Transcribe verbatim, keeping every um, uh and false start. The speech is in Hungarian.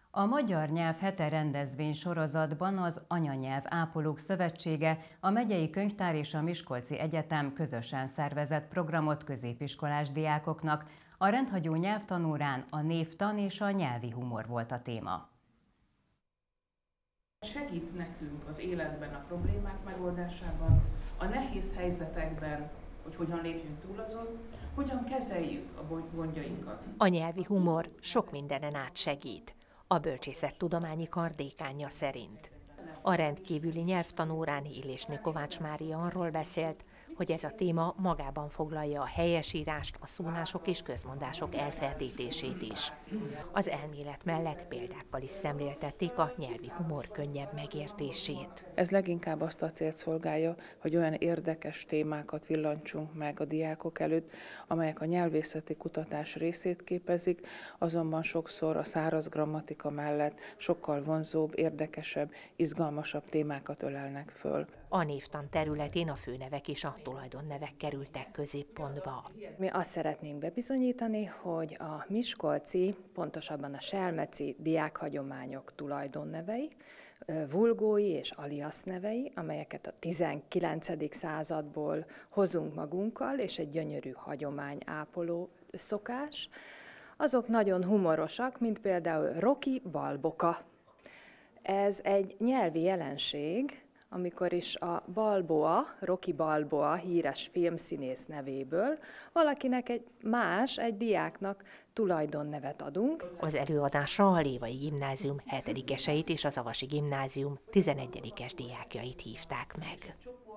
A Magyar Nyelv Hete rendezvény sorozatban az Anyanyelv Ápolók Szövetsége, a Megyei Könyvtár és a Miskolci Egyetem közösen szervezett programot középiskolás diákoknak. A rendhagyó nyelvtanórán a névtan és a nyelvi humor volt a téma. Segít nekünk az életben, a problémák megoldásában, a nehéz helyzetekben, hogy hogyan lépjünk túl azon, hogyan kezeljük a gondjainkat. A nyelvi humor sok mindenen át segít, a Bölcsészettudományi Kar dékánja szerint. A rendkívüli nyelvtanórán Illésné Kovács Mária arról beszélt, hogy ez a téma magában foglalja a helyesírást, a szólások és közmondások elferdítését is. Az elmélet mellett példákkal is szemléltették a nyelvi humor könnyebb megértését. Ez leginkább azt a célt szolgálja, hogy olyan érdekes témákat villantsunk meg a diákok előtt, amelyek a nyelvészeti kutatás részét képezik, azonban sokszor a száraz grammatika mellett sokkal vonzóbb, érdekesebb, izgalmasabb témákat ölelnek föl. A névtan területén a főnevek és a tulajdonnevek kerültek középpontba. Mi azt szeretnénk bebizonyítani, hogy a miskolci, pontosabban a selmeci diákhagyományok tulajdonnevei, vulgói és alias nevei, amelyeket a tizenkilencedik századból hozunk magunkkal, és egy gyönyörű hagyományápoló szokás, azok nagyon humorosak, mint például Rocky Balboa. Ez egy nyelvi jelenség, amikor is a Balboa, Rocky Balboa híres filmszínész nevéből valakinek egy más, egy diáknak tulajdonnevet adunk. Az előadásra a Lévai Gimnázium hetedikeseit és az Avasi Gimnázium tizenegyedikes diákjait hívták meg.